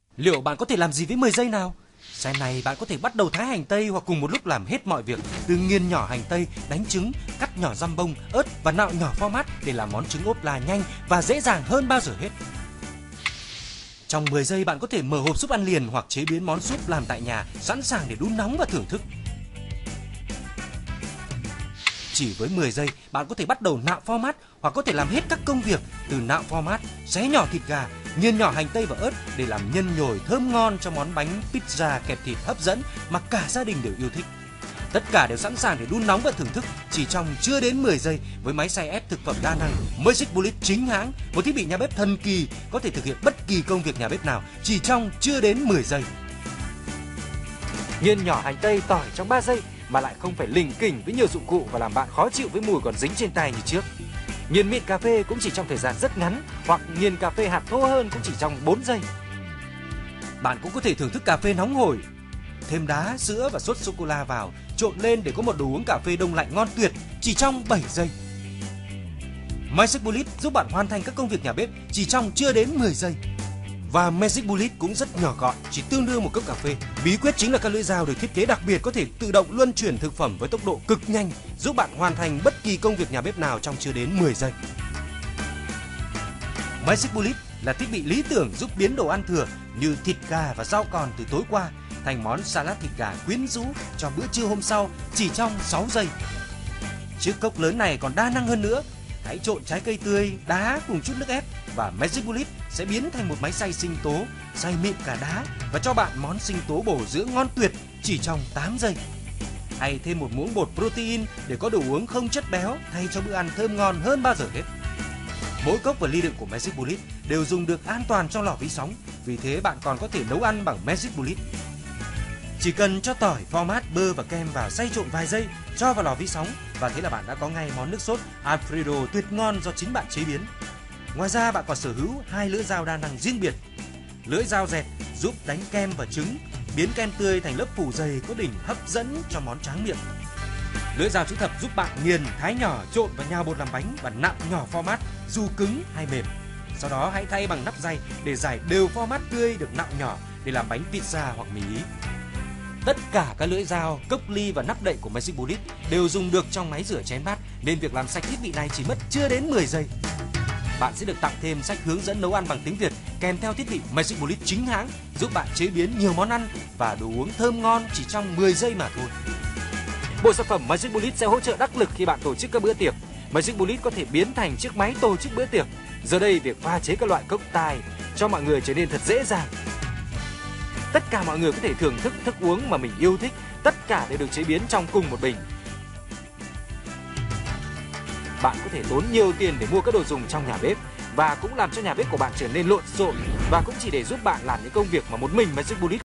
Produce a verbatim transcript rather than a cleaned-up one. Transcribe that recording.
Liệu bạn có thể làm gì với mười giây nào? Xem này, bạn có thể bắt đầu thái hành tây hoặc cùng một lúc làm hết mọi việc, từ nghiền nhỏ hành tây, đánh trứng, cắt nhỏ răm bông, ớt và nạo nhỏ format để làm món trứng ốp la nhanh và dễ dàng hơn bao giờ hết. Trong mười giây bạn có thể mở hộp súp ăn liền hoặc chế biến món súp làm tại nhà, sẵn sàng để đun nóng và thưởng thức. Chỉ với mười giây, bạn có thể bắt đầu nạo format hoặc có thể làm hết các công việc từ nạo format, xé nhỏ thịt gà, nghiền nhỏ hành tây và ớt để làm nhân nhồi thơm ngon cho món bánh pizza kẹp thịt hấp dẫn mà cả gia đình đều yêu thích. Tất cả đều sẵn sàng để đun nóng và thưởng thức chỉ trong chưa đến mười giây với máy xay ép thực phẩm đa năng Magic Bullet chính hãng, một thiết bị nhà bếp thần kỳ có thể thực hiện bất kỳ công việc nhà bếp nào chỉ trong chưa đến mười giây. Nghiền nhỏ hành tây, tỏi trong ba giây mà lại không phải lỉnh kỉnh với nhiều dụng cụ và làm bạn khó chịu với mùi còn dính trên tay như trước. Nghiền mịn cà phê cũng chỉ trong thời gian rất ngắn, hoặc nghiền cà phê hạt thô hơn cũng chỉ trong bốn giây. Bạn cũng có thể thưởng thức cà phê nóng hổi, thêm đá, sữa và sốt sô cô la vào, trộn lên để có một đồ uống cà phê đông lạnh ngon tuyệt chỉ trong bảy giây. Magic Bullet giúp bạn hoàn thành các công việc nhà bếp chỉ trong chưa đến mười giây. Và Magic Bullet cũng rất nhỏ gọn, chỉ tương đương một cốc cà phê. Bí quyết chính là các lưỡi dao được thiết kế đặc biệt có thể tự động luân chuyển thực phẩm với tốc độ cực nhanh, giúp bạn hoàn thành bất kỳ công việc nhà bếp nào trong chưa đến mười giây. Magic Bullet là thiết bị lý tưởng giúp biến đồ ăn thừa như thịt gà và rau còn từ tối qua thành món salad thịt gà quyến rũ cho bữa trưa hôm sau chỉ trong sáu giây. Chiếc cốc lớn này còn đa năng hơn nữa. Hãy trộn trái cây tươi, đá cùng chút nước ép và Magic Bullet sẽ biến thành một máy xay sinh tố, xay mịn cả đá và cho bạn món sinh tố bổ dưỡng ngon tuyệt chỉ trong tám giây. Hay thêm một muỗng bột protein để có đồ uống không chất béo thay cho bữa ăn thơm ngon hơn bao giờ hết. Mỗi cốc và ly đựng của Magic Bullet đều dùng được an toàn trong lò vi sóng, vì thế bạn còn có thể nấu ăn bằng Magic Bullet. Chỉ cần cho tỏi, format, bơ và kem vào xay trộn vài giây, cho vào lò vi sóng và thế là bạn đã có ngay món nước sốt Alfredo tuyệt ngon do chính bạn chế biến. Ngoài ra bạn còn sở hữu hai lưỡi dao đa năng riêng biệt. Lưỡi dao dẹt giúp đánh kem và trứng, biến kem tươi thành lớp phủ dày có đỉnh hấp dẫn cho món tráng miệng. Lưỡi dao chữ thập giúp bạn nghiền, thái nhỏ, trộn và nhào bột làm bánh và nặn nhỏ format dù cứng hay mềm. Sau đó hãy thay bằng nắp day để giải đều format tươi được nặn nhỏ để làm bánh pizza hoặc mì ý. Tất cả các lưỡi dao, cốc ly và nắp đậy của Magic Bullet đều dùng được trong máy rửa chén bát, nên việc làm sạch thiết bị này chỉ mất chưa đến mười giây. Bạn sẽ được tặng thêm sách hướng dẫn nấu ăn bằng tiếng Việt kèm theo thiết bị Magic Bullet chính hãng, giúp bạn chế biến nhiều món ăn và đồ uống thơm ngon chỉ trong mười giây mà thôi. Bộ sản phẩm Magic Bullet sẽ hỗ trợ đắc lực khi bạn tổ chức các bữa tiệc. Magic Bullet có thể biến thành chiếc máy tổ chức bữa tiệc. Giờ đây việc pha chế các loại cốc tài cho mọi người trở nên thật dễ dàng. Tất cả mọi người có thể thưởng thức thức uống mà mình yêu thích, tất cả đều được chế biến trong cùng một bình. Bạn có thể tốn nhiều tiền để mua các đồ dùng trong nhà bếp và cũng làm cho nhà bếp của bạn trở nên lộn xộn, và cũng chỉ để giúp bạn làm những công việc mà một mình Magic Bullet